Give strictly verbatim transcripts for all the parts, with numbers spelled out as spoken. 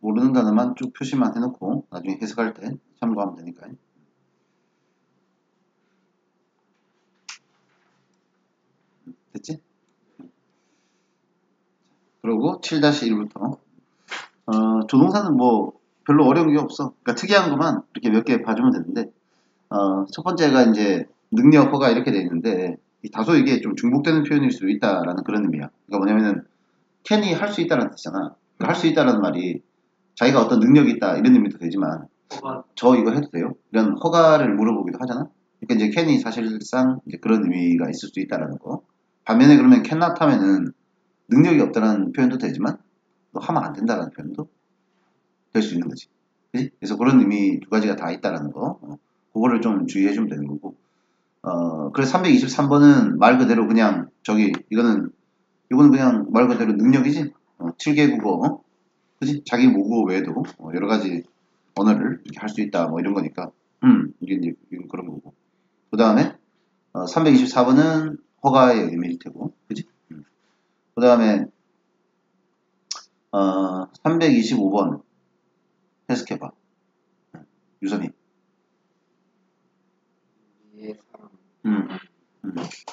모르는 단어만 쭉 표시만 해놓고 나중에 해석할 때 참고하면 되니까요. 됐지? 그리고 칠 일부터 어, 조동사는 뭐 별로 어려운 게 없어. 그러니까 특이한 것만 이렇게 몇 개 봐주면 되는데 어, 첫 번째가 이제 능력, 허가 이렇게 돼 있는데 다소 이게 좀 중복되는 표현일 수 있다라는 그런 의미야. 그러니까 뭐냐면은 can이 할 수 있다는 뜻이잖아. 할 수 있다는 말이 자기가 어떤 능력이 있다 이런 의미도 되지만 허가. 저 이거 해도 돼요? 이런 허가를 물어보기도 하잖아. 그러니까 이제 can이 사실상 이제 그런 의미가 있을 수 있다라는 거. 반면에 그러면 cannot 하면은 능력이 없다는 표현도 되지만 또 하면 안 된다라는 표현도 될 수 있는 거지. 그치? 그래서 그런 의미 두 가지가 다 있다라는 거. 어, 그거를 좀 주의해 주면 되는 거고. 어, 그래서 삼백이십삼 번은 말 그대로 그냥 저기 이거는 이거는 그냥 말 그대로 능력이지. 어, 칠 개 국어. 어? 그지? 자기 모국어 외에도 어, 여러 가지 언어를 이렇게 할 수 있다. 뭐 이런 거니까. 음, 이게 이제 이건 그런 거고. 그 다음에 어, 삼백이십사 번은 허가의 의미일 테고. 그지? 음. 그 다음에 어, 삼백이십오 번 해석해봐. 유선이. 위의 사람. 음, 음.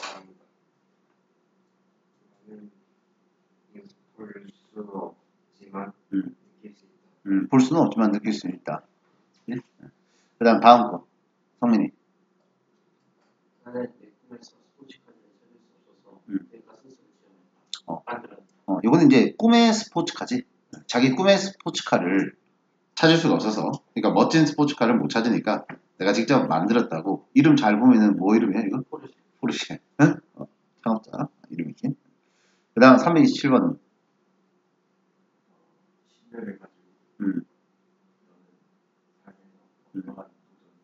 볼수 없지만 음. 느낄 수 있다. 음, 볼 수는 없지만 느낄 수는 있다. 예? 그 다음 다음 거. 성민이. 나는 내 꿈에서 스포츠카를 찾을 수 없어서 음. 내가 스스로 지어냈다. 어. 만들었다. 어, 이거는 이제 꿈의 스포츠카지. 자기 꿈의 스포츠카를 찾을 수가 없어서, 그러니까 멋진 스포츠카를 못 찾으니까 내가 직접 만들었다고. 이름 잘 보면은 뭐 이름이야 이거? 포르쉐. 포르쉐. 응? 어, 창업자 이름이지. 그 다음 삼백이십칠 번은 신뢰를 가지고 음, 너는 삶에서 음. 어떠한 도전을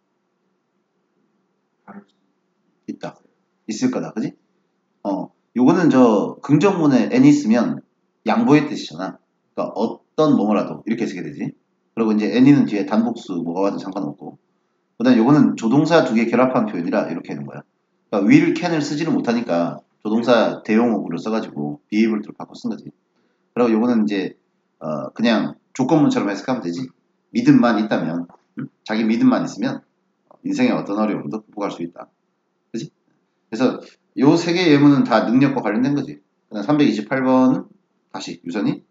다룰 수 있다. 있을 거다. 그지? 어, 요거는 저 긍정문에 n이 있으면 양보의 뜻이잖아. 그러니까 어떤 뭐뭐라도 이렇게 쓰게 되지. 그리고 이제 n이는 뒤에 단복수 뭐가 와도 상관없고. 그 다음에 요거는 조동사 두 개 결합한 표현이라 이렇게 하는 거야. 그러니까 will, can을 쓰지를 못하니까 조동사 대용어구를 써가지고 be able로 바꿔 쓴 거지. 그리고 요거는 이제 어, 그냥 조건문처럼 해석하면 되지. 믿음만 있다면, 음? 자기 믿음만 있으면 인생의 어떤 어려움도 극복할 수 있다. 그지? 그래서 요 세 개의 예문은 다 능력과 관련된 거지. 그다음 삼백이십팔 번은 다시 유선이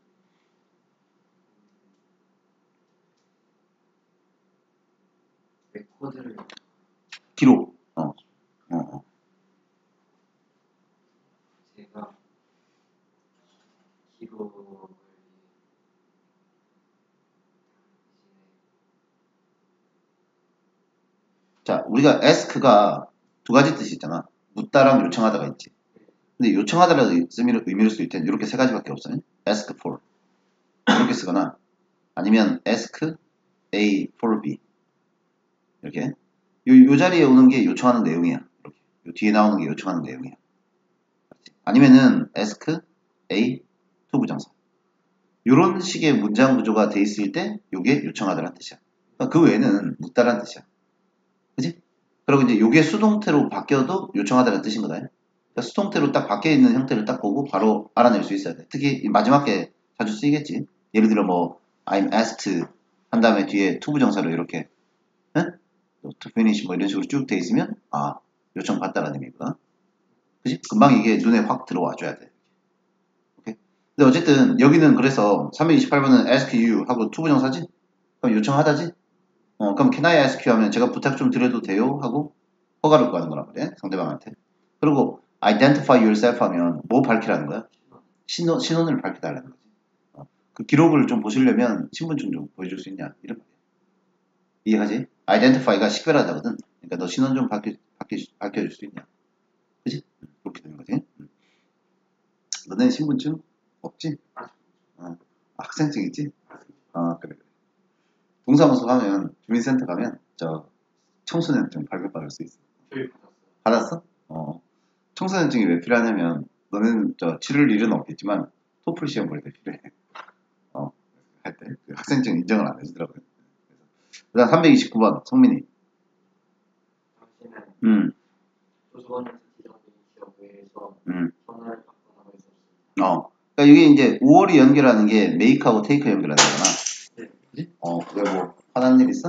레코드를 기록. 어, 어, 어. 제가 기록을 자, 우리가 ask가 두 가지 뜻이 있잖아. 묻다랑 요청하다가 있지. 근데 요청하다라는 의미를, 의미를 쓸 때는 이렇게 세 가지밖에 없어요. ask for 이렇게 쓰거나 아니면 ask A for B 이렇게 요, 요 자리에 오는 게 요청하는 내용이야. 이렇게 요 뒤에 나오는 게 요청하는 내용이야. 아니면은 ask A to 부정사 이런 식의 문장 구조가 돼 있을 때 요게 요청하다라는 뜻이야. 그러니까 그 외에는 묻다라는 뜻이야. 그지? 그리고 이제 요게 수동태로 바뀌어도 요청하다라는 뜻인 거다. 그러니까 수동태로 딱 바뀌어 있는 형태를 딱 보고 바로 알아낼 수 있어야 돼. 특히 이 마지막에 자주 쓰이겠지. 예를 들어 뭐 I'm asked 한 다음에 뒤에 to 부정사로 이렇게 응? to finish 뭐 이런 식으로 쭉 돼 있으면 아 요청 받다라는 의미구나. 그지? 금방 이게 눈에 확 들어와 줘야 돼. 오케이? 근데 어쨌든 여기는 그래서 삼백이십팔 번은 ask you 하고 to 부정사지? 그럼 요청하다지? 어, 그럼 can I ask you 하면 제가 부탁 좀 드려도 돼요? 하고 허가를 구하는 거란 말이야. 상대방한테. 그리고 identify yourself 하면 뭐 밝히라는 거야? 신원, 신원을 밝혀달라는 거지. 어, 그 기록을 좀 보시려면 신분증 좀 보여줄 수 있냐? 이런 말이야. 이해하지? identify가 식별하다거든. 그러니까 너 신원 좀 밝혀, 밝혀, 밝혀줄 수 있냐? 그지? 그렇게 되는 거지. 너네 신분증 없지? 어, 학생증 있지? 어, 그래. 동사무소 가면, 주민센터 가면, 저, 청소년증 발급받을 수 있어. 교육 받았어? 어. 청소년증이 왜 필요하냐면, 너는 저 치를 일은 없겠지만, 토플 시험 볼 때 필요해. 어, 할 때. 그 학생증 인정을 안 해주더라고요. 그 다음 삼백이십구 번, 성민이. 당신은 음, 조선에서 지정된 기업 외에서 음, 전화를 받거나 할 수 없습니다. 어. 그러니까 이게 이제 오월이 연결하는 게 메이크하고 테이크 연결하는 거잖아. 그지? 어, 왜 뭐, 화난 일 있어?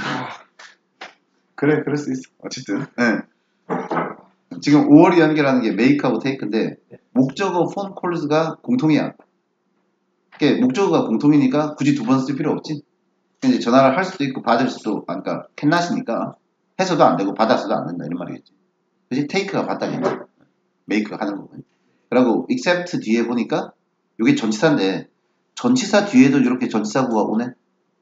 그래, 그럴 수 있어. 어쨌든, 예. 지금 오월이 연결하는 게 메이크하고 테이크인데, 목적어 폰 콜즈가 공통이야. 그게 목적어가 공통이니까 굳이 두 번 쓸 필요 없지. 이제 전화를 할 수도 있고 받을 수도, 아, 그러니까 캔낫이니까 해서도 안 되고 받아서도 안 된다 이런 말이겠지. 그지? 테이크가 받다니까 메이크가 하는 거고. 그리고 except 뒤에 보니까 이게 전치사인데 전치사 뒤에도 이렇게 전치사구가 오네.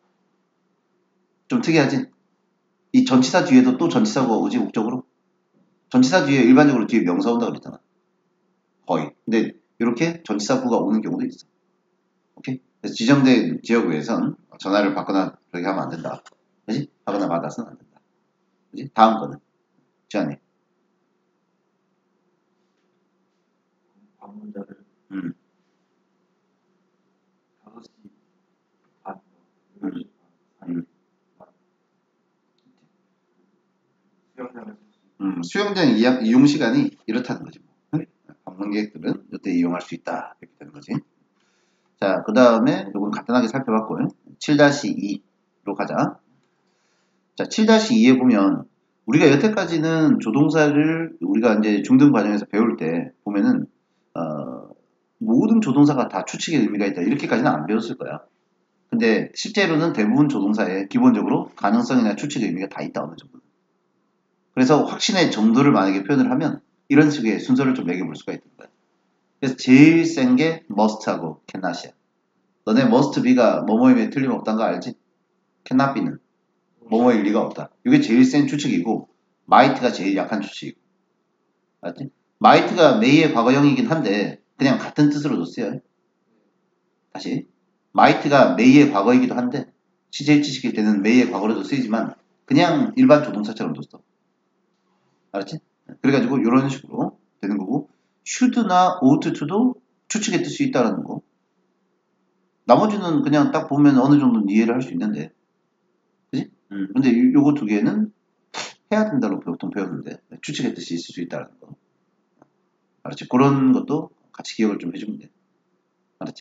좀 특이하지? 이 전치사 뒤에도 또 전치사구가 오지 목적으로. 전치사 뒤에 일반적으로 뒤에 명사 온다 그랬잖아. 거의. 근데 이렇게 전치사구가 오는 경우도 있어. 오케이? 그래서 지정된 지역 외에선 전화를 받거나 그렇게 하면 안 된다. 그지? 하거나 받아서는 안 된다. 그지? 다음 거는 지안이. 방문자를 음. 다섯 시 반, 음. 여덟 시 반, 음. 수영장에서 음, 수영장 이용, 이용 시간이 이렇다는 거지. 뭐. 방문객들은 이때 이용할 수 있다. 이렇게 되는 거지. 자, 그 다음에 이건 간단하게 살펴봤고요. 칠 이로 가자. 자, 칠 이에 보면 우리가 여태까지는 조동사를 우리가 이제 중등 과정에서 배울 때 보면은 어, 모든 조동사가 다 추측의 의미가 있다. 이렇게까지는 안 배웠을 거야. 근데 실제로는 대부분 조동사에 기본적으로 가능성이나 추측의 의미가 다 있다. 어느 정도. 그래서 확신의 정도를 만약에 표현을 하면 이런 식의 순서를 좀 매겨볼 수가 있는 거야. 그래서 제일 센 게 must하고 cannot이야. 너네 must be가 뭐뭐임에 틀림없다는 거 알지? cannot be는 뭐뭐일 리가 없다. 이게 제일 센 추측이고 might가 제일 약한 추측이고. 알지? might가 may의 과거형이긴 한데 그냥 같은 뜻으로도 쓰여요. 다시 might가 may의 과거이기도 한데 시제 지식일 때는 may의 과거로도 쓰이지만 그냥 일반 조동사처럼도 써. 알았지? 그래가지고 이런 식으로 되는 거고 should나 ought to도 추측의 뜻이 있다라는 거. 나머지는 그냥 딱 보면 어느 정도는 이해를 할 수 있는데 그지? 음, 근데 요, 요거 두 개는 해야 된다고 보통 배웠는데 추측의 뜻이 있을 수 있다는 거. 알았지? 그런 것도 같이 기억을 좀 해주면 돼. 알았지?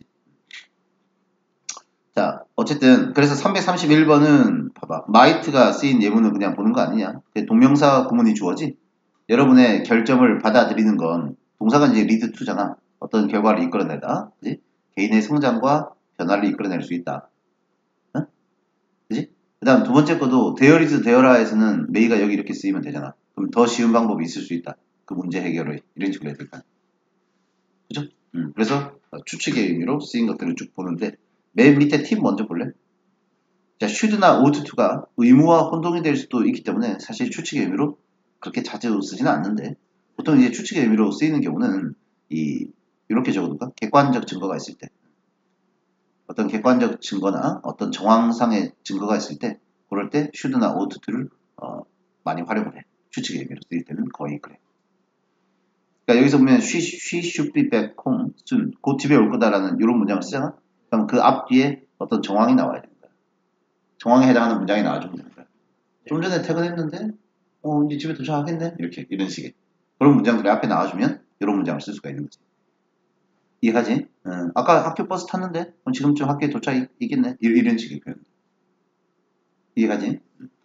자, 어쨌든 그래서 삼백삼십일 번은 봐봐. might가 쓰인 예문을 그냥 보는 거 아니냐? 동명사 구문이 주어지. 여러분의 결정을 받아들이는 건 동사가 이제 lead to잖아. 어떤 결과를 이끌어내다. 그지? 개인의 성장과 변화를 이끌어낼 수 있다. 응? 그지? 그 다음 두 번째 것도 there is there에서는 may가 여기 이렇게 쓰이면 되잖아. 그럼 더 쉬운 방법이 있을 수 있다. 그 문제 해결을 이런 식으로 해야 될까? 그죠? 음, 그래서 추측의 의미로 쓰인 것들을 쭉 보는데 맨 밑에 팁 먼저 볼래? 자, should나 ought to가 의무와 혼동이 될 수도 있기 때문에 사실 추측의 의미로 그렇게 자주 쓰지는 않는데 보통 이제 추측의 의미로 쓰이는 경우는 이 이렇게 적어둘까? 객관적 증거가 있을 때 어떤 객관적 증거나 어떤 정황상의 증거가 있을 때 그럴 때 should나 ought to를 어, 많이 활용을 해. 추측의 의미로 쓰일 때는 거의 그래. 그러니까 여기서 보면 she, she should be back home soon. 곧 집에 올 거다라는 이런 문장을 쓰잖아. 그럼 그 앞뒤에 어떤 정황이 나와야 되는 거야. 정황에 해당하는 문장이 나와주면 되는 거야. 좀 전에 퇴근했는데 어 이제 집에 도착하겠네 이렇게 이런 식의 그런 문장들이 앞에 나와주면 이런 문장을 쓸 수가 있는 거지. 이해하지? 음, 아까 학교 버스 탔는데 어, 지금쯤 학교에 도착이겠네 이런 식의 표현. 이해하지?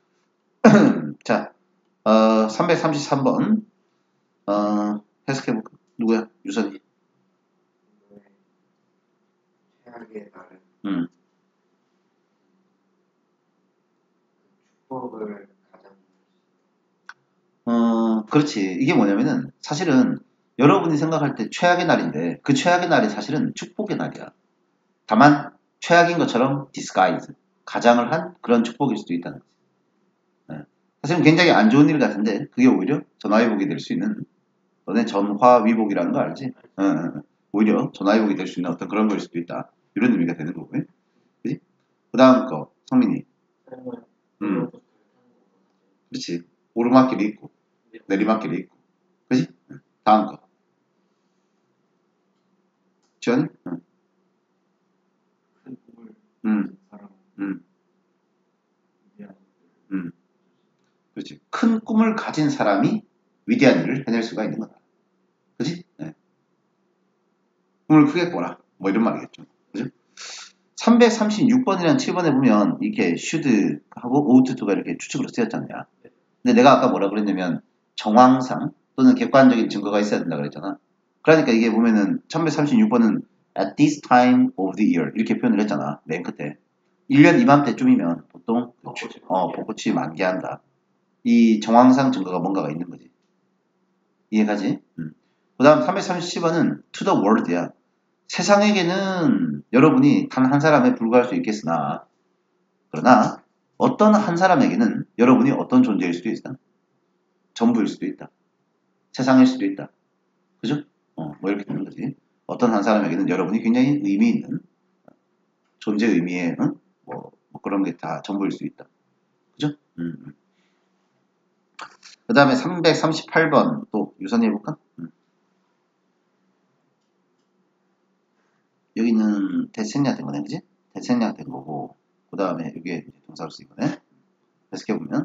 자, 어, 삼백삼십삼 번 어, 해석해볼까? 누구야? 유선이. 최악의 날은 음. 축복을 가장 어, 그렇지. 이게 뭐냐면은 사실은 여러분이 생각할 때 최악의 날인데 그 최악의 날이 사실은 축복의 날이야. 다만 최악인 것처럼 disguise, 가장을 한 그런 축복일 수도 있다는 거지. 네. 사실은 굉장히 안 좋은 일 같은데 그게 오히려 전화위복이 될 수 있는 너네 전화위복이라는 거 알지? 어, 어, 오히려 전화위복이 될 수 있는 어떤 그런 거일 수도 있다. 이런 의미가 되는 거고요. 그지? 그 다음 거 성민이. 음, 그렇지. 오르막길이 있고 내리막길이 있고 그지? 다음 거 지원이? 응. 큰 꿈을 음, 사람 음, 위한 음. 그렇지. 큰 꿈을 가진 사람이 위대한 일을 해낼 수가 있는 거다. 그지? 네. 꿈을 크게 꿔라. 뭐 이런 말이겠죠. 그죠? 삼백삼십육 번이랑 칠 번에 보면 이렇게 should 하고 ought to가 이렇게 추측으로 쓰였잖아요. 근데 내가 아까 뭐라 그랬냐면 정황상 또는 객관적인 증거가 있어야 된다 그랬잖아. 그러니까 이게 보면은 천백삼십육 번은 at this time of the year 이렇게 표현을 했잖아. 맨 끝에. 일 년 이맘때쯤이면 보통 벚꽃이 어, 벚꽃이 만개한다. 이 정황상 증거가 뭔가가 있는 거지. 이해가지? 음. 그 다음 삼백삼십칠 번은 to the world야. 세상에게는 여러분이 단 한 사람에 불과할 수 있겠으나 그러나 어떤 한 사람에게는 여러분이 어떤 존재일 수도 있다. 전부일 수도 있다. 세상일 수도 있다. 그죠? 어, 뭐 이렇게 되는 거지. 어떤 한 사람에게는 여러분이 굉장히 의미 있는 존재 의미의 응? 뭐, 뭐 그런 게 다 전부일 수 있다. 그죠? 음. 그 다음에 삼백삼십팔 번 또 유선해 볼까? 음. 여기는 대체생략 된 거네, 그지? 대체생략 된 거고, 그 다음에 이게 동사로 쓰인 거네. 해석해 보면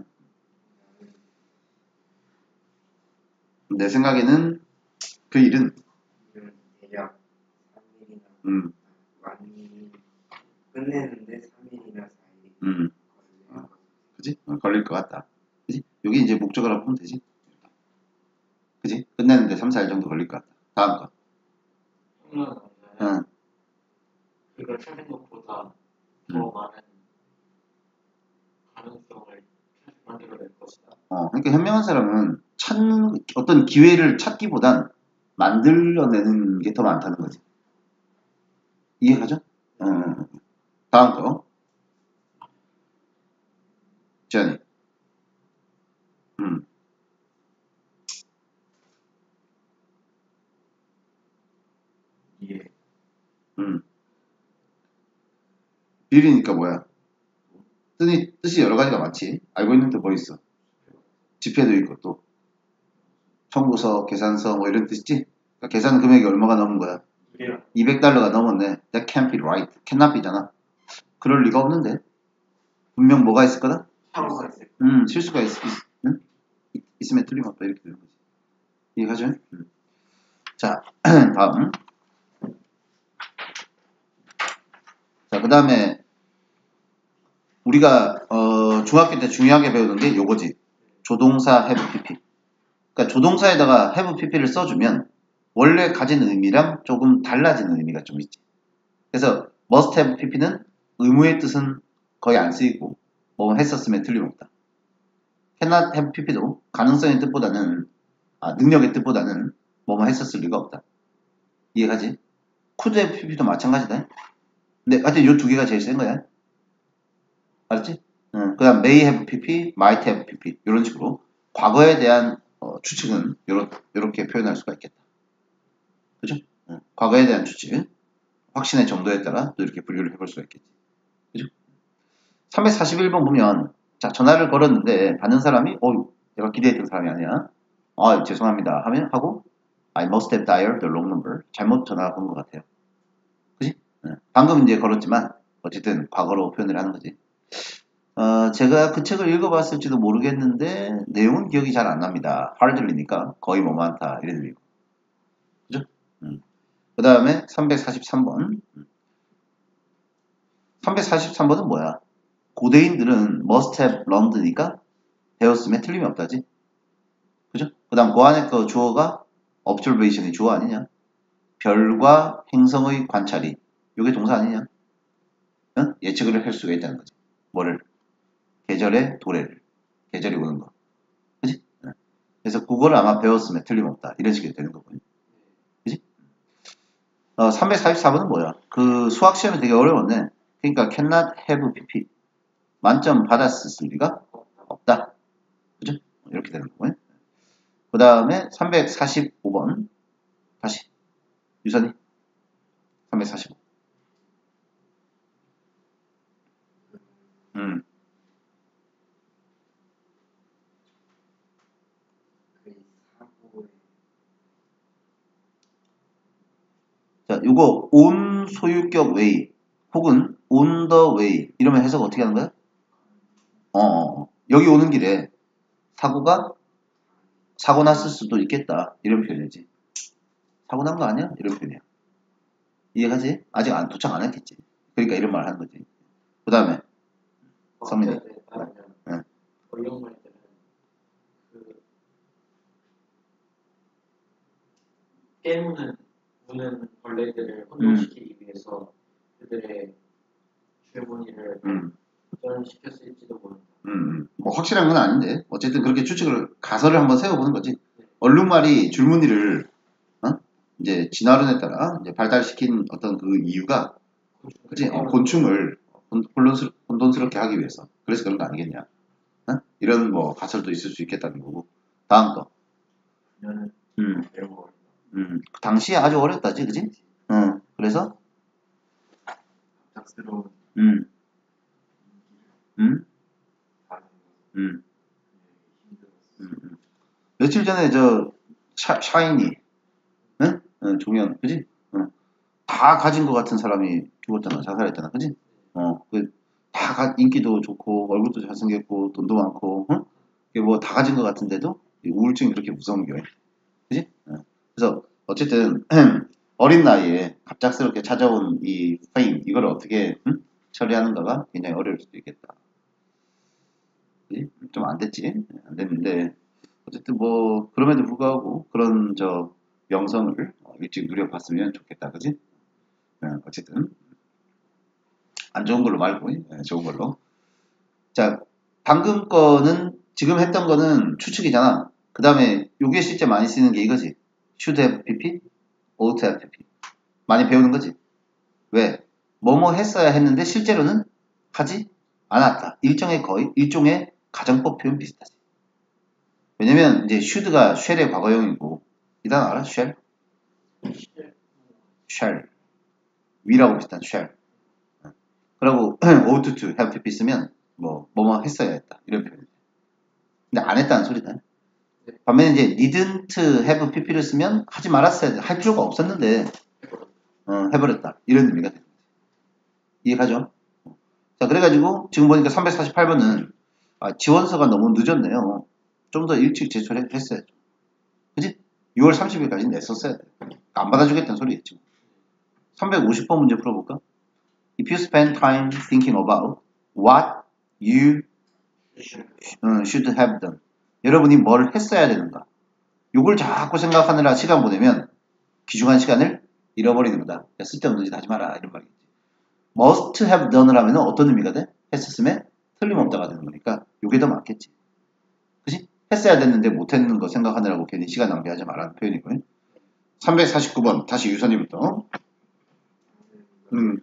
내 생각에는 그 일은 대략 삼 일이나 음, 많이 끝내는데 삼 일이나 사 일이 음, 걸려요. 그지? 어, 걸릴 것 같다. 그지? 여기 이제 목적어라고 보면 되지. 그지? 끝내는데 삼, 사 일 정도 걸릴 것 같다. 다음 거. 그러면 응. 그걸 찾는 것보다 음. 더 많은 가능성을 만들어낼 것이다. 어, 그러니까 현명한 사람은 찾는 어떤 기회를 찾기보단 만들어내는 게 더 많다는 거지. 이해가죠? 어, 다음 거. 지안이. 음, 예. 음. 비리니까 뭐야? 뜻이, 뜻이 여러 가지가 많지. 알고 있는 뜻 뭐 있어? 지폐도 있고 또 청구서, 계산서 뭐 이런 뜻이지? 그러니까 계산 금액이 얼마가 넘은 거야? 예. 이백 달러가 넘었네. That can't be right. cannot be잖아. 그럴 리가 없는데. 분명 뭐가 있을 거다? 실수가 있을 음, 실수가 있, 있, 응? 있- 있으면 틀림없다. 이렇게 되는 거지. 이해가죠? 음. 자, 다음. 자, 그 다음에 우리가 어, 중학교 때 중요하게 배우는 게 요거지. 조동사 have pp. 그러니까 조동사에다가 have pp를 써주면 원래 가진 의미랑 조금 달라지는 의미가 좀 있지. 그래서 must have pp는 의무의 뜻은 거의 안 쓰이고 뭐 했었으면 틀림없다. cannot have pp도 가능성의 뜻보다는 아, 능력의 뜻보다는 뭐뭐 했었을 리가 없다. 이해가지? could have pp도 마찬가지다. 근데 하여튼 요 두 개가 제일 센 거야. 알았지? 응. 그 다음 may have pp, might have pp 이런 식으로 과거에 대한 어, 추측은 요렇, 요렇게 표현할 수가 있겠다. 그죠? 응. 과거에 대한 추측 확신의 정도에 따라 또 이렇게 분류를 해볼 수가 있겠지. 그죠? 삼백사십일 번 보면 자 전화를 걸었는데 받는 사람이 어 내가 기대했던 사람이 아니야. 아 죄송합니다 하면 하고 I must have dialed the wrong number. 잘못 전화 건 것 같아요. 그지? 응. 방금 이제 걸었지만 어쨌든 과거로 표현을 하는 거지. 어, 제가 그 책을 읽어봤을지도 모르겠는데 내용은 기억이 잘 안 납니다. hardly니까 거의 뭐 많다 이런 의미고. 그죠? 음. 그 다음에 삼백사십삼 번. 삼백사십삼 번은 뭐야? 고대인들은 must have learned니까 배웠음에 틀림이 없다지. 그죠? 그 다음 그 안에 그 주어가 observation이 주어 아니냐? 별과 행성의 관찰이 이게 동사 아니냐? 응? 예측을 할 수가 있다는 거지. 뭐를? 계절의 도래를. 계절이 오는 거. 그지? 응. 그래서 그거를 아마 배웠으면 틀림없다. 이런 식이 되는 거고요. 그지? 어, 삼백사십사 번은 뭐야? 그 수학 시험이 되게 어려웠네. 그러니까 cannot have pp. 만점 받았을 리가 없다. 그죠? 이렇게 되는 거고요. 그 다음에 삼백사십오 번. 다시. 유선이. 삼백사십오. 음. 그 사고의 자, 요거 on 소유격 way 혹은 on the way 이러면 해석 어떻게 하는 거야? 어, 어, 어. 여기 오는 길에 사고가 사고 났을 수도 있겠다. 이런 표현이지. 사고 난 거 아니야? 이런 표현이야. 이해가지? 아직 안 도착 안 했겠지. 그러니까 이런 말 하는 거지. 그 다음에 성민이. 응. 어용할 때는 그 깨무는 우는 벌레들을 혼동시키기 위해서 그들의 주머니를 음. 전시켰을지도 모른다. 음, 뭐 확실한 건 아닌데 어쨌든 그렇게 추측을 가설을 한번 세워보는 거지. 얼룩말이 줄무늬를 어? 이제 진화론에 따라 이제 발달시킨 어떤 그 이유가 그치? 어, 곤충을 혼- 혼돈스러, 혼돈스럽게 하기 위해서. 그래서 그런 거 아니겠냐? 어? 이런 뭐 가설도 있을 수 있겠다는 거고. 다음 거. 그녀는 음, 매우 어렵다. 음, 그 당시에 아주 어렵다지, 그지? 어, 그래서 갑작스러운 음, 음, 다른 것은 음, 힘들었어. 음, 음. 며칠 전에 저 샤, 샤이니, 응? 어, 종현, 그지? 어. 다 가진 것 같은 사람이 죽었잖아, 자살했잖아, 그지? 어, 그, 다 가- 인기도 좋고, 얼굴도 잘생겼고, 돈도 많고, 응? 이게 뭐 다 가진 것 같은데도 이 우울증이 그렇게 무서운 게, 그지? 어. 그래서 어쨌든 어린 나이에 갑작스럽게 찾아온 이 페임, 이걸 어떻게 응? 처리하는가가 굉장히 어려울 수도 있겠다. 좀 안 됐지? 안 됐는데 어쨌든 뭐 그럼에도 불구하고 그런 저 명성을 일찍 누려봤으면 좋겠다, 그지? 어, 어쨌든 안 좋은 걸로 말고 예, 좋은 걸로. 자, 방금 거는 지금 했던 거는 추측이잖아. 그 다음에 요게 실제 많이 쓰는 게 이거지. should have pp, ought to have pp. 많이 배우는 거지. 왜? 뭐뭐 했어야 했는데 실제로는 하지 않았다. 일종의 거의 일종의 가정법 표현 비슷하지. 왜냐면 이제 should가 shall의 과거형이고 이 단어 알아? shall? shall. 위라고 비슷한 shall. 그리고 ought to have pp 쓰면 뭐 뭐뭐 했어야 했다. 이런 표현입니다. 근데 안 했다는 소리다. 반면에 이제 didn't have pp를 쓰면 하지 말았어야 돼. 할 필요가 없었는데 어, 해버렸다. 이런 의미가 됩니다. 이해가죠? 자, 그래가지고 지금 보니까 삼백사십팔 번은 아, 지원서가 너무 늦었네요. 좀 더 일찍 제출했어야죠. 그지? 유월 삼십일까지 냈었어야 돼. 안 받아주겠다는 소리겠지. 삼백오십 번 문제 풀어볼까? If you spend time thinking about what you should have done. 여러분이 뭘 했어야 되는가? 요걸 자꾸 생각하느라 시간 보내면 귀중한 시간을 잃어버리는 거다. 야, 쓸데없는 짓 하지 마라. 이런 말이겠지. must have done을 하면 어떤 의미가 돼? 했었으면 틀림없다가 되는 거니까 요게 더 맞겠지. 그치? 했어야 됐는데 못했는 거 생각하느라고 괜히 시간 낭비하지 말라는 표현이고요. 삼백사십구 번 다시 유선이부터. 음,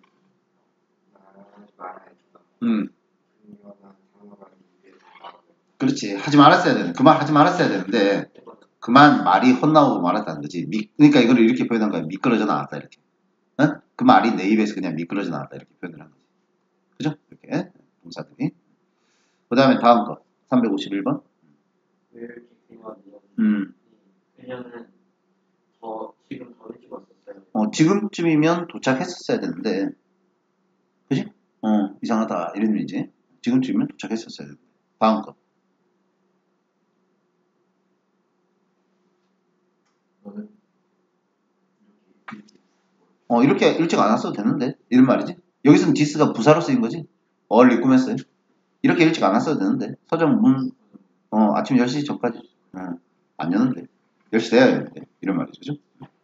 음, 그렇지. 하지 말았어야 되는. 그만 하지 말았어야 되는데 그만 말이 헛나오고 말았다는 거지. 미, 그러니까 이걸 이렇게 표현한 거야. 미끄러져 나왔다 이렇게. 어? 그 말이 내 입에서 그냥 미끄러져 나왔다 이렇게 표현을 한 거지. 그죠? 이렇게 동사들이. 그 다음에 다음 거 삼백오십일 번. 왜 이렇게 그녀는 음, 그녀는 더 지금 더 일찍 왔었어요. 어, 지금쯤이면 도착했었어야 되는데, 그지? 어, 이상하다 이런 의미지. 지금쯤이면 도착했었어야 되는데. 다음 거. 너는 어, 이렇게 일찍 안 왔어도 되는데 이런 말이지. 여기서는 디스가 부사로 쓰인 거지. 얼리 꾸몄어요. 이렇게 일찍 안 왔어도 되는데 서점 문 어, 아침 열 시 전까지 어, 안 여는데 열 시 돼야 되는데 이런 말이죠. 그죠?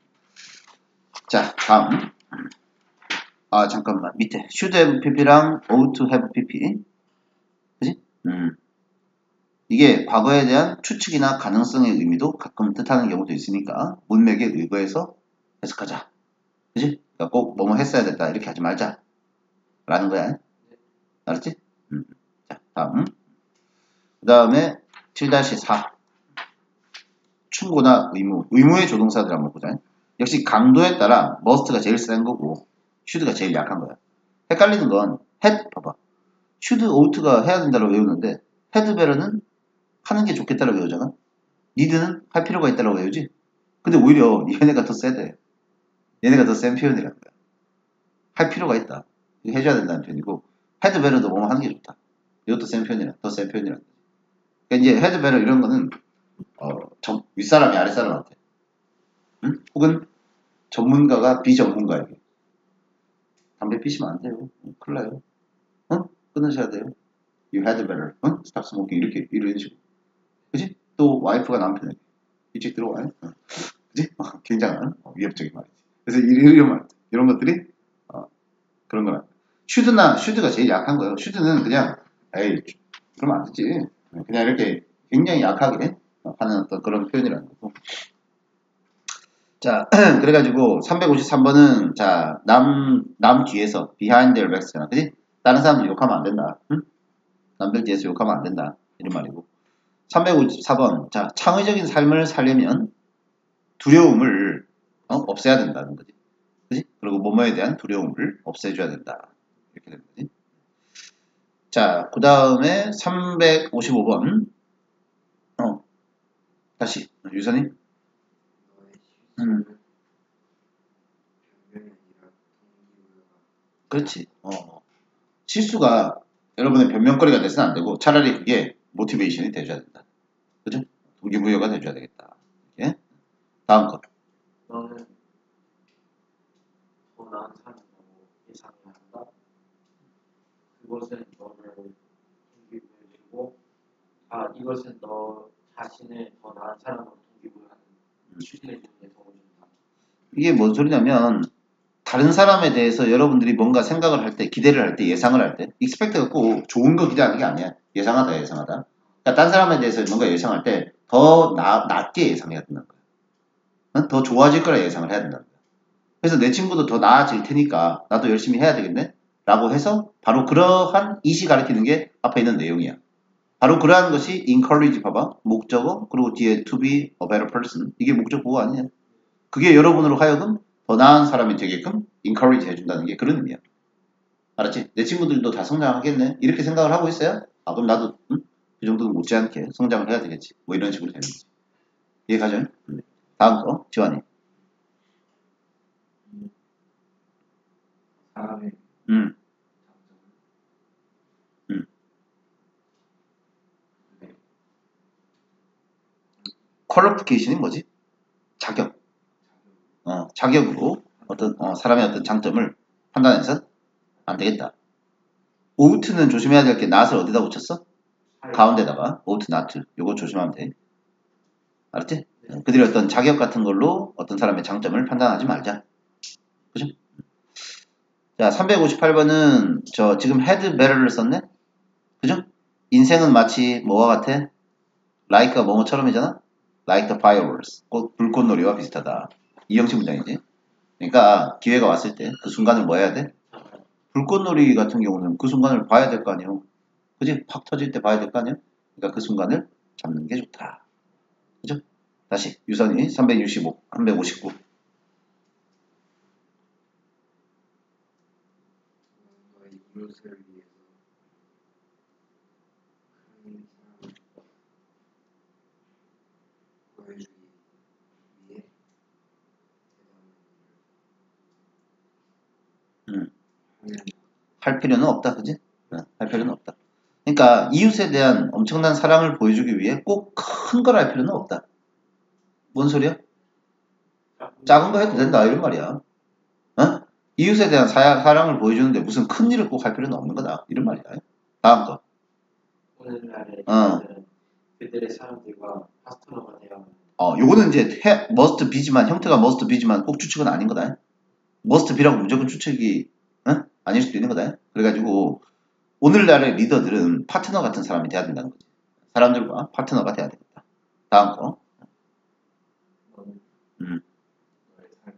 자, 다음. 아, 잠깐만. 밑에 should have pp랑 ought to have pp. 그지? 음. 이게 과거에 대한 추측이나 가능성의 의미도 가끔 뜻하는 경우도 있으니까 문맥에 의거해서 해석하자. 그지? 그러니까 꼭 뭐뭐 했어야 됐다 이렇게 하지 말자 라는 거야. 알았지? 음. 자, 다음. 그 다음에 칠 사 충고나 의무. 의무의 조동사들 한번 보자. 역시 강도에 따라 must가 제일 센 거고 should가 제일 약한 거야. 헷갈리는 건 had, 봐봐. should, ought가 해야 된다고 외우는데 had better는 하는 게 좋겠다고 외우잖아. need는 할 필요가 있다고 외우지. 근데 오히려 얘네가 더 세대. 얘네가 더 센 표현이라는 거야. 할 필요가 있다. 해줘야 된다는 표현이고 had better도 뭐 하는 게 좋다. 이것도 센 표현이라, 더 센 표현이라는 거야. 그러니까 이제 had better 이런 거는 어, 전, 윗사람이 아랫사람한테 응? 혹은 전문가가 비전문가에게 담배 피시면 안 돼요. 큰일 나요. 어? 끊으셔야 돼요. You had better. 어? Stop smoking. 이렇게, 이런 식으로. 그지? 또 와이프가 남편에게 일찍 들어와요. 어. 그지? 어, 굉장한 어, 위협적인 말이지. 그래서 이런, 이런 말, 이런 것들이 어, 그런 거라. 슈드나 슈드가 제일 약한 거예요. 슈드는 그냥 에이 그러면 안 되지. 그냥 이렇게 굉장히 약하게 하는 어떤 그런 표현이라는 거고. 자, 그래가지고 삼백오십삼 번은 자, 남, 남 뒤에서 behind their backs잖아. 그지? 다른 사람들 욕하면 안 된다. 응? 남들 뒤에서 욕하면 안 된다. 이런 말이고. 삼백오십사 번. 자, 창의적인 삶을 살려면 두려움을 어? 없애야 된다는 거지. 그지? 그리고 뭐뭐에 대한 두려움을 없애줘야 된다. 이렇게 되는 거지. 자, 그 다음에 삼백오십오 번. 어, 다시. 유선님? 음, 그렇지. 어. 실수가 여러분의 변명거리가 돼서는 안 되고 차라리 그게 모티베이션이 돼줘야 된다. 그죠? 동기부여가 돼줘야 되겠다. 이렇게. 다음 거. 너는 더 나은 사람이라고 예상해야 한다. 그것은 너를 동기부여해주고, 아 이것은 너 자신을 더 나은 사람으로 동기부여하는 추진해주는 데 도움을 준다. 이게 뭔 소리냐면 다른 사람에 대해서 여러분들이 뭔가 생각을 할 때, 기대를 할 때, 예상을 할 때, 익스펙트가 꼭 좋은 거 기대하는 게 아니야. 예상하다, 예상하다. 그러니까 딴 사람에 대해서 뭔가 예상할 때 더 낮게 예상해야 된다는 거야. 어? 더 좋아질 거라 예상을 해야 된다는 거야. 그래서 내 친구도 더 나아질 테니까 나도 열심히 해야 되겠네? 라고 해서 바로 그러한 이시 가리키는 게 앞에 있는 내용이야. 바로 그러한 것이 encourage 봐봐. 목적어, 그리고 뒤에 to be a better person. 이게 목적 보호 아니냐? 그게 여러분으로 하여금 더 나은 사람이 되게끔 encourage 해준다는 게 그런 의미야. 알았지? 내 친구들도 다 성장하겠네? 이렇게 생각을 하고 있어요? 아, 그럼 나도, 응? 그 정도는 못지않게 성장을 해야 되겠지. 뭐 이런 식으로 되는 거지. 이해가죠? 응. 다음 거, 지환이. 사람의 음, 음. 퀄리피케이션이 뭐지? 자격. 어, 자격으로 어떤, 어, 사람의 어떤 장점을 판단해서 안 되겠다. 오우트는 조심해야 될 게 낫을 어디다 붙였어? 가운데다가 오우트 나트. 요거 조심하면 돼. 알았지? 네. 그들이 어떤 자격 같은 걸로 어떤 사람의 장점을 판단하지 말자. 그죠? 자, 삼백오십팔 번은 저 지금 헤드 베러를 썼네? 그죠? 인생은 마치 뭐와 같아? like가 뭐뭐처럼이잖아? like the fireworks. 꽃, 불꽃놀이와 비슷하다. 이형식 문장이지. 그러니까 기회가 왔을 때 그 순간을 뭐 해야 돼? 불꽃놀이 같은 경우는 그 순간을 봐야 될 거 아니에요. 그지? 팍 터질 때 봐야 될 거 아니에요? 그러니까 그 순간을 잡는 게 좋다. 그죠? 다시 유선이 삼백육십오, 삼백오십구. 너의 이웃을 위해서 큰 사랑을 보여주기 위해 대단한 음, 일을 하면 할 필요는 없다. 그지? 어, 할 필요는 없다. 그러니까 이웃에 대한 엄청난 사랑을 보여주기 위해 꼭 큰 걸 할 필요는 없다. 뭔 소리야? 작은 거 해도 된다 이런 말이야. 어? 이웃에 대한 사, 사랑을 보여주는데 무슨 큰 일을 꼭 할 필요는 없는 거다 이런 말이야. 다음 거. 오늘날의 어. 리더들은 그들의 사람들과 파트너가 되어야 합니다. 어, 요거는 이제 해, must be지만 형태가 must be지만 꼭 추측은 아닌 거다. must be라고 무조건 추측이 어? 아닐 수도 있는 거다. 그래가지고 오늘날의 리더들은 파트너 같은 사람이 돼야 된다는 거지. 사람들과 파트너가 돼야 되겠다. 다음 거. 너는 음, 너의 삶에서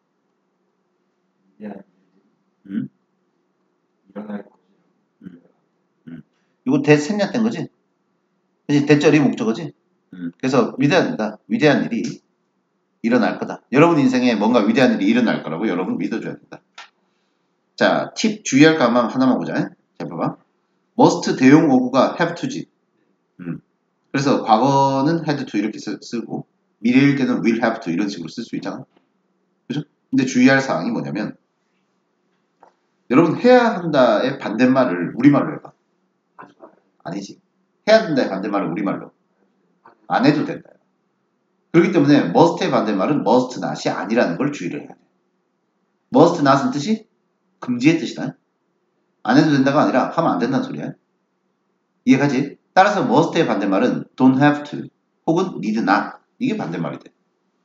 위대한 일들이 음, 일어날 것이라고 음, 음. 이거 대생략된 거지? 그치? 대절이 목적어지? 음, 그래서 위대한 일이다. 위대한 일이 일어날 거다. 여러분 인생에 뭔가 위대한 일이 일어날 거라고 여러분 믿어줘야 된다. 자, 팁 주의할 거 하나만, 하나만 보자. 자, 봐봐. must 대용 어구가 have to지. 음. 그래서 과거는 had to 이렇게 쓰, 쓰고 미래일 때는 will have to 이런 식으로 쓸 수 있잖아. 그죠? 근데 주의할 사항이 뭐냐면 여러분 해야 한다의 반대말을 우리말로 해봐. 하지 말아야 아니지. 해야 된다의 반대말을 우리말로. 하는 안 해도 된다. 그렇기 때문에 must의 반대말은 must not이 아니라는 걸 주의를 해야 돼. must not은 뜻이 금지의 뜻이다. 안 해도 된다가 아니라 하면 안 된다는 소리야. 이해가지? 따라서 must의 반대말은 don't have to 혹은 need not. 이게 반대말이 돼.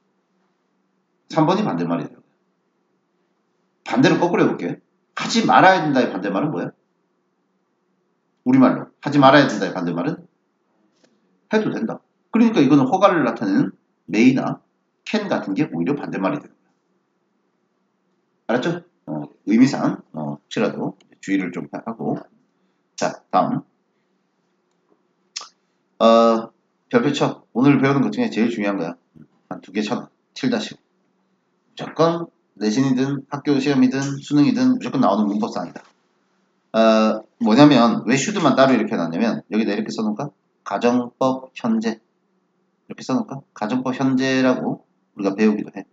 삼 번이 반대말이 돼요. 반대로 거꾸로 해볼게. 하지 말아야 된다의 반대말은 뭐야? 우리말로 하지 말아야 된다의 반대말은 해도 된다. 그러니까 이거는 허가를 나타내는 may나 can 같은 게 오히려 반대말이 되는 거야. 알았죠? 어, 의미상 어, 혹시라도 주의를 좀 하고. 자, 다음 어, 별표 쳐. 오늘 배우는 것 중에 제일 중요한 거야. 한 두 개 쳐. 틸다시고. 무조건 내신이든 학교 시험이든 수능이든 무조건 나오는 문법상이다. 어, 뭐냐면 왜 슈드만 따로 이렇게 해놨냐면 여기다 이렇게 써놓을까? 가정법 현재 이렇게 써놓을까? 가정법 현재라고 우리가 배우기도 해.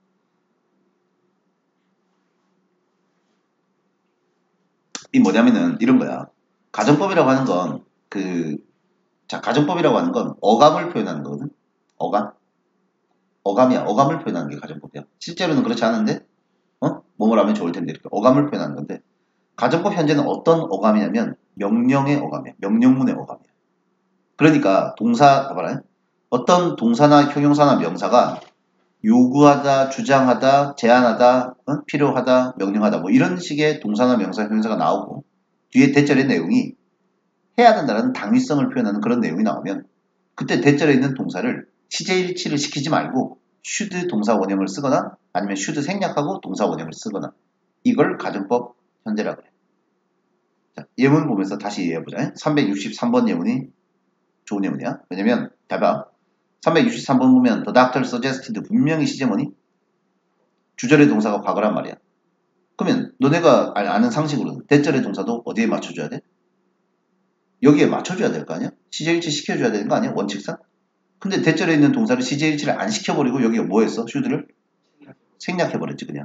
이 뭐냐면은 이런 거야. 가정법이라고 하는 건 그, 자, 가정법이라고 하는 건 어감을 표현하는 거거든. 어감. 어감이야. 어감을 표현하는 게 가정법이야. 실제로는 그렇지 않은데, 어? 뭐뭘 하면 좋을 텐데, 이렇게 어감을 표현하는 건데, 가정법 현재는 어떤 어감이냐면, 명령의 어감이야. 명령문의 어감이야. 그러니까, 동사, 봐봐라. 어떤 동사나 형용사나 명사가 요구하다, 주장하다, 제안하다, 어? 필요하다, 명령하다, 뭐 이런 식의 동사나 명사, 형용사가 나오고, 뒤에 대절의 내용이 해야 된다는 당위성을 표현하는 그런 내용이 나오면, 그때 대절에 있는 동사를 시제일치를 시키지 말고 should 동사 원형을 쓰거나 아니면 should 생략하고 동사 원형을 쓰거나 이걸 가정법 현재라고 그래. 자, 예문 보면서 다시 이해해보자. 삼백육십삼 번 예문이 좋은 예문이야. 왜냐면 봐봐. 삼백육십삼 번 보면 the doctor suggested 분명히 시제문이 주절의 동사가 과거란 말이야. 그러면 너네가 아는 상식으로는 대절의 동사도 어디에 맞춰줘야 돼? 여기에 맞춰줘야 될 거 아니야? 시제일치 시켜줘야 되는 거 아니야? 원칙상? 근데 대절에 있는 동사를 시제일치를 안 시켜버리고 여기가 뭐 했어? should를? 생략해버렸지 그냥.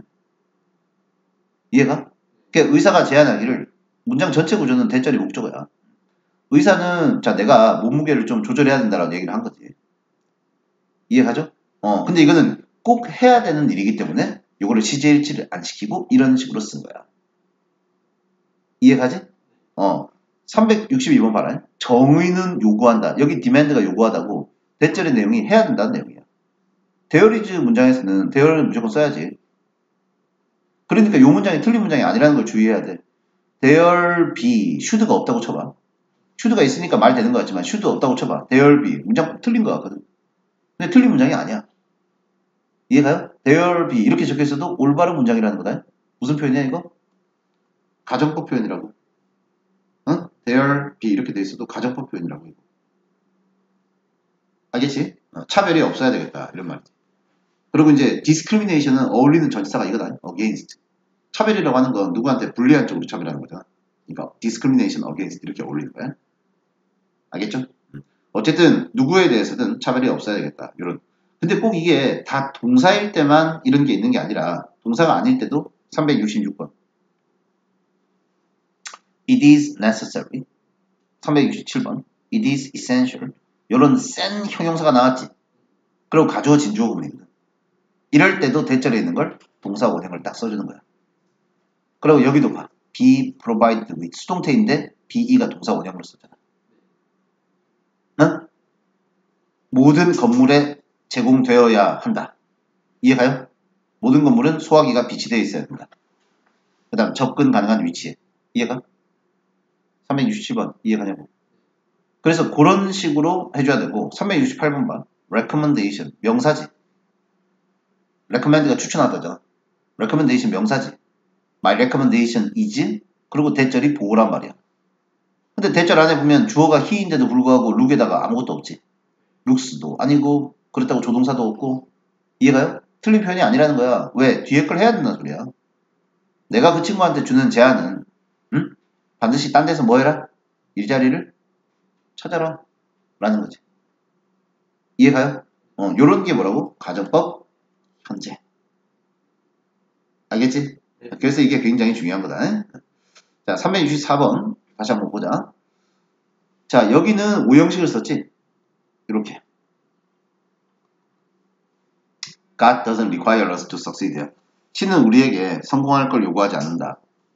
이해가? 그러니까 의사가 제안하기를 문장 전체 구조는 대절이 목적어야. 의사는 자 내가 몸무게를 좀 조절해야 된다라고 얘기를 한 거지. 이해가죠? 어 근데 이거는 꼭 해야 되는 일이기 때문에 이거를 시제일치를 안 시키고 이런 식으로 쓴 거야. 이해가지? 어 삼백육십이 번 봐라. 정의는 요구한다. 여기 demand가 요구하다고 대절의 내용이 해야 된다는 내용이야. 데어리즈 문장에서는 데어를 무조건 써야지. 그러니까 이 문장이 틀린 문장이 아니라는 걸 주의해야 돼. there be, should가 없다고 쳐봐. should가 있으니까 말 되는 것 같지만 should 없다고 쳐봐. there be, 문장 틀린 것 같거든. 근데 틀린 문장이 아니야. 이해가요? there be 이렇게 적혀있어도 올바른 문장이라는 거다. 무슨 표현이야 이거? 가정법 표현이라고. 응? there be 이렇게 돼 있어도 가정법 표현이라고. 이거. 알겠지? 어, 차별이 없어야 되겠다 이런 말이지. 그리고 이제 discrimination은 어울리는 전치사가 이거다. against. 차별이라고 하는 건 누구한테 불리한 쪽으로 차별하는 거잖아. 그러니까 discrimination against 이렇게 어울리는 거야. 알겠죠? 어쨌든 누구에 대해서든 차별이 없어야 되겠다. 이런. 근데 꼭 이게 다 동사일 때만 이런 게 있는 게 아니라 동사가 아닐 때도 삼백육십육 번. It is necessary. 삼백육십칠 번. It is essential. 이런 센 형용사가 나왔지. 그리고 가주어 진주어 구문이거든. 이럴 때도 대절에 있는 걸 동사 원형을 딱 써주는 거야. 그리고 여기도 봐. be provided with 수동태인데 be가 동사 원형으로 썼잖아. 응? 모든 건물에 제공되어야 한다. 이해가요? 모든 건물은 소화기가 비치되어 있어야 된다. 그 다음 접근 가능한 위치에. 이해가? 삼백육십칠 번 이해가냐고. 그래서 그런 식으로 해줘야 되고 삼백육십팔 번 봐. recommendation 명사지. recommend가 추천하다잖아. recommendation 명사지. My recommendation is 그리고 대절이 보호란 말이야. 근데 대절 안에 보면 주어가 he인데도 불구하고 look에다가 아무것도 없지. looks도 아니고 그렇다고 조동사도 없고. 이해가요? 틀린 표현이 아니라는 거야. 왜? 뒤에 걸 해야 된다는 소리야. 내가 그 친구한테 주는 제안은 응? 반드시 딴 데서 뭐 해라? 일자리를 찾아라 라는 거지. 이해가요? 어, 요런 게 뭐라고? 가정법 현재. 알겠지? 네. 그래서 이게 굉장히 중요한 거다. 자, 삼백육십사 번 다시 한번 보자. 자, 여기는 오형식을 썼지? 이렇게. God doesn't require us to succeed. 신은 우리에게 성공할 걸 요구하지 않는다.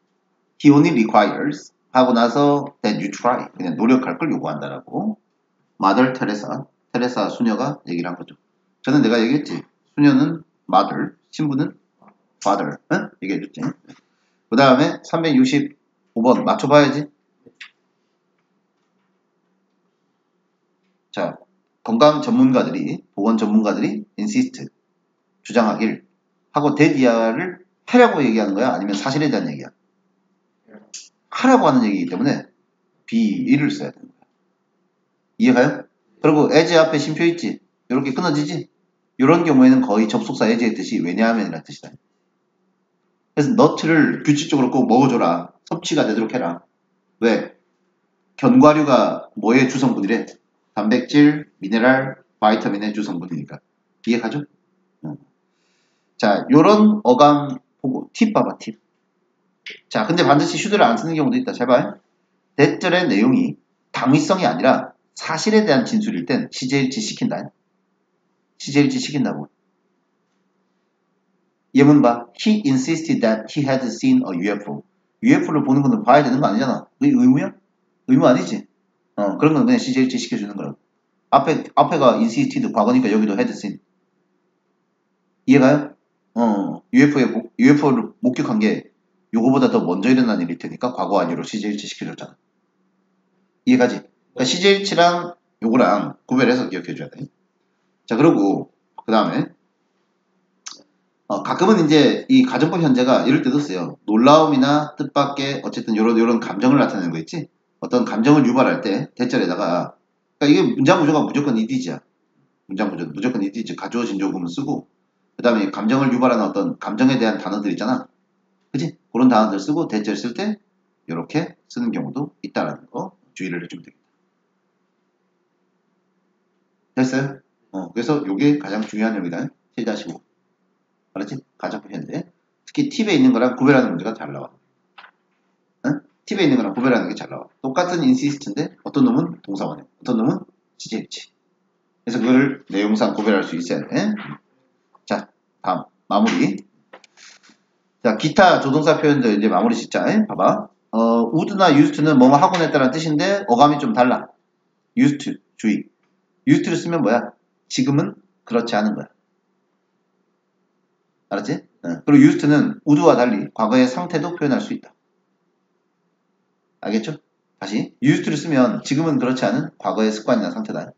he only requires 하고 나서 that you try. 그냥 노력할 걸 요구한다라고. mother 테레사. 테레사 수녀가 얘기를 한 거죠. 저는 내가 얘기했지. 수녀는 mother, 신부는 father. 응? 얘기해줬지. 그 다음에 삼백육십오 번 맞춰봐야지. 자, 건강 전문가들이, 보건 전문가들이 insist, 주장하길 하고 that 이하를 하라고 얘기하는 거야? 아니면 사실에 대한 얘기야? 하라고 하는 얘기이기 때문에 be를 써야 되는 거야. 이해가요? 그리고 as 앞에 쉼표 있지? 이렇게 끊어지지? 이런 경우에는 거의 접속사 as의 뜻이 왜냐하면이라는 뜻이다. 그래서 너트를 규칙적으로 꼭 먹어줘라. 섭취가 되도록 해라. 왜? 견과류가 뭐의 주성분이래? 단백질, 미네랄, 바이타민의 주성분이니까. 이해가죠? 어. 자, 요런 어감 보고 팁 봐봐, 팁. 자, 근데 반드시 슈드를 안 쓰는 경우도 있다. 잘 봐요. 대절의 내용이 당위성이 아니라 사실에 대한 진술일 땐 시제일치 시킨다. 시제일치 시킨다고. 예문 봐. He insisted that he had seen a 유에프오. 유에프오를 보는 거는 봐야 되는 거 아니잖아. 그게 의무야? 의무 아니지? 어, 그런 건 그냥 시제일치 시켜주는 거라고. 앞에, 앞에가 insisted 과거니까 여기도 had seen. 이해가요? 어, 유에프오에, 유에프오를 목격한 게 요거보다 더 먼저 일어난 일일 테니까 과거 완료로 시제일치 시켜줬잖아. 이해가지? 그러니까 시제일치랑 요거랑 구별해서 기억해줘야 돼. 자, 그리고 그 다음에 어, 가끔은 이제 이 가정법 현재가 이럴 때도 써요. 놀라움이나 뜻밖의 어쨌든 요런 요런 감정을 나타내는 거 있지? 어떤 감정을 유발할 때 대절에다가 그러니까 이게 문장 구조가 무조건 이디지야. 문장 구조 무조건 이디지 가주어진 조금은 쓰고 그 다음에 감정을 유발하는 어떤 감정에 대한 단어들 있잖아. 그치? 그런 단어들 쓰고 대절 쓸 때 이렇게 쓰는 경우도 있다라는 거 주의를 해주면 되겠다. 됐어요? 어, 그래서 요게 가장 중요한 점이다. 칠 오. 알았지? 가정법 현재. 특히 팁에 있는 거랑 구별하는 문제가 잘 나와. 응? 팁에 있는 거랑 구별하는 게 잘 나와. 똑같은 insist인데 어떤 놈은 동사원형, 어떤 놈은 시제일치. 그래서 그걸 내용상 구별할 수 있어야 돼. 자, 다음 마무리. 자, 기타 조동사 표현들 이제 마무리 짓자. 에? 봐봐. 어, would나 used to는 뭐뭐 하곤 했다는 뜻인데 어감이 좀 달라. used to, 주의. used to를 쓰면 뭐야? 지금은 그렇지 않은 거야. 알았지? 네. 그리고 used to는 would와 달리 과거의 상태도 표현할 수 있다. 알겠죠? 다시 used to를 쓰면 지금은 그렇지 않은 과거의 습관이나 상태다.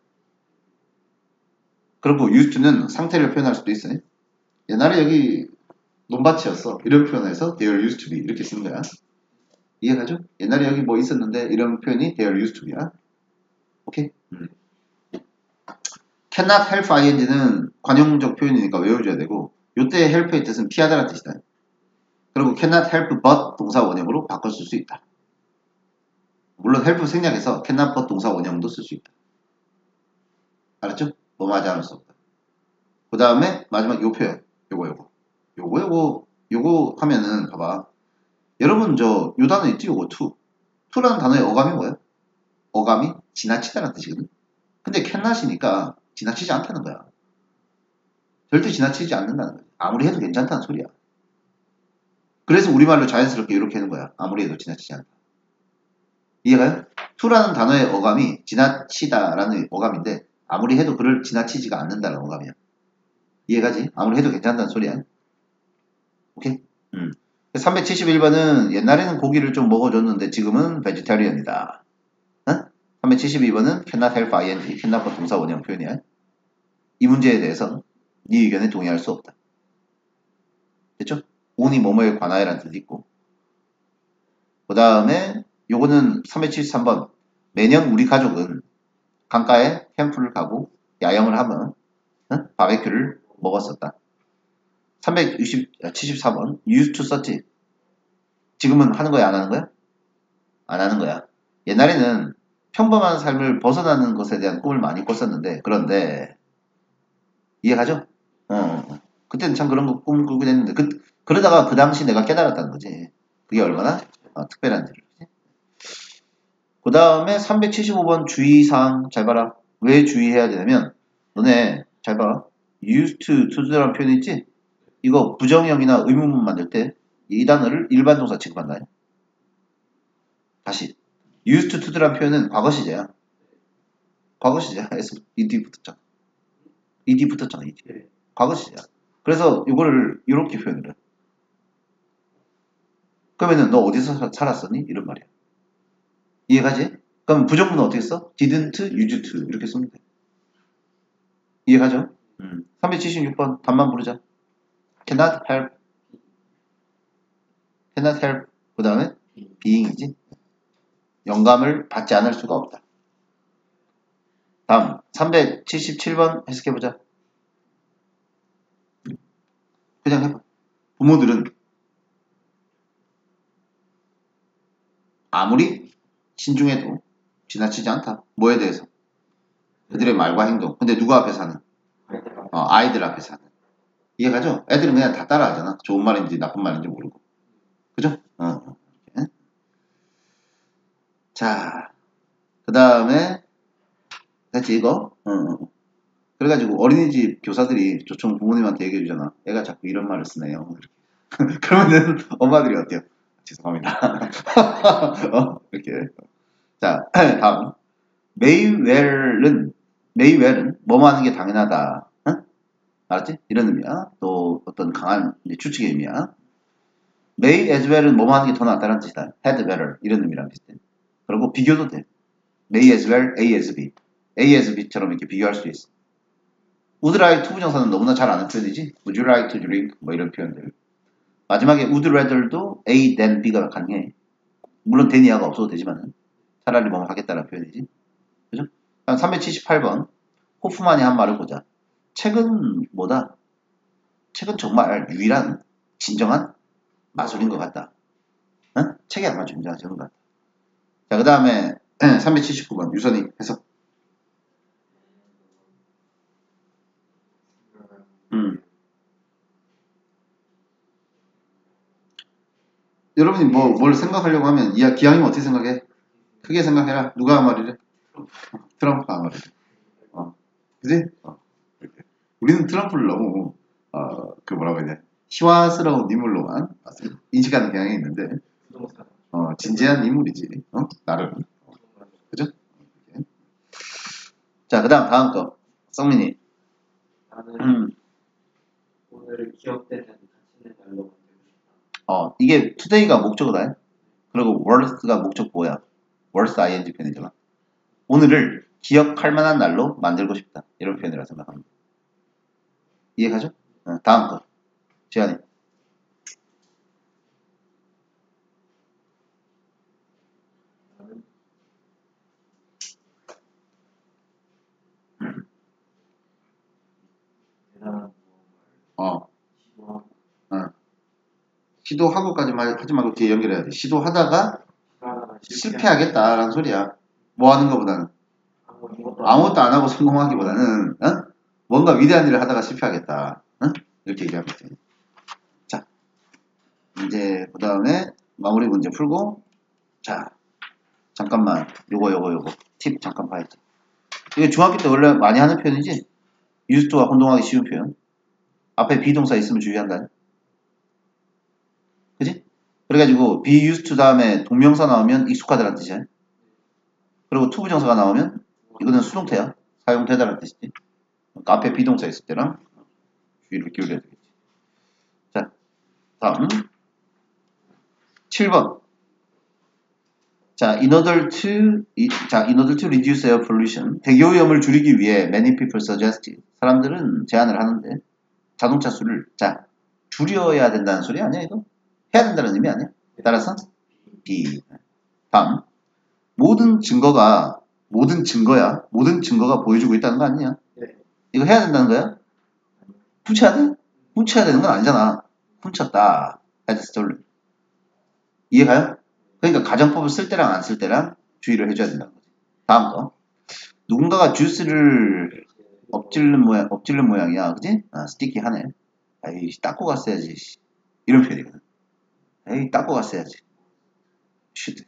그리고 used to는 상태를 표현할 수도 있어요. 옛날에 여기 논밭이었어. 이런 표현에서 they are used to be 이렇게 쓰는 거야. 이해가죠? 옛날에 여기 뭐 있었는데 이런 표현이 they are used to be야. 오케이? 음. cannot help ing는 관용적 표현이니까 외워줘야 되고 요때 help의 뜻은 피하다라는 뜻이다. 그리고 cannot help but 동사 원형으로 바꿔 쓸 수 있다. 물론 help 생략해서 cannot but 동사 원형도 쓸 수 있다. 알았죠? 뭐 하지 않을 수 없다. 그 다음에 마지막 요 표현. 요거 요거. 요거 요거 요거 하면은 봐봐. 여러분 저 요 단어 있지? 요거 to. to라는 단어의 어감이 뭐야? 어감이 지나치다라는 뜻이거든. 근데 cannot이니까 지나치지 않다는 거야. 절대 지나치지 않는다는 거야. 아무리 해도 괜찮다는 소리야. 그래서 우리말로 자연스럽게 이렇게 하는 거야. 아무리 해도 지나치지 않다. 이해가요? to라는 단어의 어감이 지나치다라는 어감인데 아무리 해도 그를 지나치지가 않는다는 어감이야. 이해가지? 아무리 해도 괜찮다는 소리야. 오케이? 음. 삼백칠십일 번은 옛날에는 고기를 좀 먹어줬는데 지금은 베지테리언이다. 어? 삼백칠십이 번은 cannot help ing, cannot but 동사 원형 표현이야. 이 문제에 대해서 네 의견에 동의할 수 없다. 됐죠? only 뭐뭐에 관하여라는 뜻이 있고 그 다음에 요거는 삼백칠십삼 번 매년 우리 가족은 강가에 캠프를 가고 야영을 하면 어? 바베큐를 먹었었다. 삼백칠십사 번 used to 썼지. 지금은 하는 거야 안 하는 거야? 안 하는 거야. 옛날에는 평범한 삶을 벗어나는 것에 대한 꿈을 많이 꿨었는데 그런데 이해가죠? 어, 그때는 참 그런 거 꿈을 꾸게 됐는데 그, 그러다가 그 당시 내가 깨달았다는 거지. 그게 얼마나 어, 특별한지를. 그 다음에 삼백칠십오 번 주의사항 잘 봐라. 왜 주의해야 되냐면 너네 잘 봐. used to, to do라는 표현 있지? 이거 부정형이나 의문문 만들 때 이 단어를 일반 동사 취급한다. 다시. used to do란 표현은 과거 시제야. 과거 시제야. S, ed 붙었잖아. ed 붙었잖아, ed. 네. 과거 시제야. 그래서 이거를 이렇게 표현을 해. 그러면은 너 어디서 사- 살았었니? 이런 말이야. 이해가지? 그럼 부정문은 어떻게 써? didn't use to 이렇게 쓰면 돼. 이해가죠? 음. 삼백칠십육 번 답만 부르자. cannot help cannot help 그 다음에 being이지. 영감을 받지 않을 수가 없다. 다음 삼백칠십칠 번 해석해보자. 그냥 해봐. 부모들은 아무리 신중해도 지나치지 않다. 뭐에 대해서? 그들의 말과 행동. 근데 누구 앞에서 하는? 어, 아이들 앞에서 하는. 이해가죠? 애들은 그냥 다 따라하잖아. 좋은 말인지 나쁜 말인지 모르고. 그죠? 어, 어. 예? 자, 그 다음에 됐지 이거? 어, 어. 그래가지고 어린이집 교사들이 조청 부모님한테 얘기해주잖아. 애가 자꾸 이런 말을 쓰네요. 그러면은 엄마들이 어때요? 죄송합니다. 어, 이렇게. 자, 다음. 메이웰은 메이웰은 뭐뭐 하는 게 당연하다. 응? 알았지? 이런 의미야. 또 어떤 강한 이제 추측의 의미야. may as well은 뭐뭐 하는 게 더 낫다는 뜻이다. had better 이런 의미랑 비슷해. 그리고 비교도 돼. may as well, A as B. A as B처럼 이렇게 비교할 수 있어. would like to 부정사는 너무나 잘 아는 표현이지. would you like to drink? 뭐 이런 표현들. 마지막에 would rather도 A than B가 가능해. 물론 than이야가 없어도 되지만 차라리 뭐 하겠다는 표현이지. 그죠? 다음 삼백칠십팔 번 호프만이 한 말을 보자. 책은 뭐다? 책은 정말 유일한 진정한 마술인 것 같다. 응? 책이 아마 진정한 것 같다. 자, 그 다음에 삼백칠십구 번 유선이 해석. 음. 여러분이 뭐, 뭘 생각하려고 하면, 이 기왕이면 어떻게 생각해? 크게 생각해라. 누가 한 말이래? 트럼프가 한 말이래. 어. 그지? 어. 이렇게. 우리는 트럼프를 너무, 어, 그 뭐라고 해야 돼? 희화스러운 인물로만 인식하는 경향이 있는데, 어, 진지한 인물이지. 어? 나름. 어. 그죠? 이렇게. 자, 그 다음, 다음 거. 성민이. 나는 음. 오늘 기억되는 가치는 날로 만들고 싶다. 어, 이게 today가 목적어다. 그리고 worth가 목적 뭐야? worth ing 표현이잖아. 오늘을 기억할 만한 날로 만들고 싶다. 이런 표현이라 생각합니다. 이해가죠? 어, 다음 거. 지안이. 나는 대단한 어, 시도하고 어. 시도하고까지만 하지 말고 뒤에 연결해야 돼. 시도하다가 하다가 실패하겠다라는 소리야. 뭐 하는 것보다는. 아무것도 아무것도 안 하고 성공하기보다는, 어? 뭔가 위대한 일을 하다가 실패하겠다. 어? 이렇게 얘기하면 돼. 자, 이제 그 다음에 마무리 문제 풀고, 자, 잠깐만. 요거, 요거, 요거. 팁 잠깐 봐야지. 이게 중학교 때 원래 많이 하는 표현이지? 유스트와 혼동하기 쉬운 표현. 앞에 비동사 있으면 주의한다. 그지? 그래가지고 be used to 다음에 동명사 나오면 익숙하다는 뜻이야. 그리고 to 부정사가 나오면 이거는 수동태야. 사용되다는 뜻이지. 그러니까 앞에 비동사 있을 때랑 주의를 기울여야 되겠지. 자, 다음 칠 번. 자, in order to 이, 자, in order to reduce air pollution 대기오염을 줄이기 위해 many people suggest 사람들은 제안을 하는데 자동차 수를 자 줄여야 된다는 소리 아니야 이거? 해야 된다는 의미 아니야? 따라서 B. 다음 모든 증거가 모든 증거야 모든 증거가 보여주고 있다는 거 아니냐? 네. 이거 해야 된다는 거야? 훔쳐야 돼? 훔쳐야 되는 건 아니잖아. 훔쳤다. had stolen. 이해가요? 그러니까 가정법을 쓸 때랑 안 쓸 때랑 주의를 해줘야 된다는 거지. 다음 거. 누군가가 주스를 엎질른 모양, 엎질른 모양이야. 그지? 아, 스티키하네. 에이, 닦고 갔어야지. 이런 표현이거든. 에이, 닦고 갔어야지. 슈드.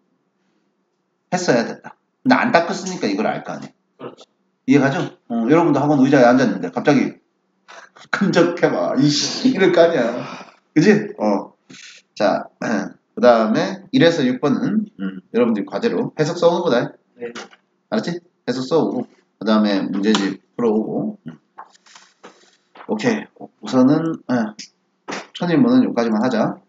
했어야 됐다. 근데 안 닦았으니까 이걸 알 거 아니야. 그렇죠. 이해가죠? 어, 여러분도 학원 의자에 앉았는데 갑자기 끈적해봐. 이씨, 이럴 거 아니야. 그지? 어. 자, 그 다음에 일에서 육 번은 음, 여러분들이 과제로 해석 써오는 거다. 네. 알았지? 해석 써오고 그 다음에 문제집 풀어오고 음. 오케이. 우선은 예, 첫 일문은 여기까지만 하자.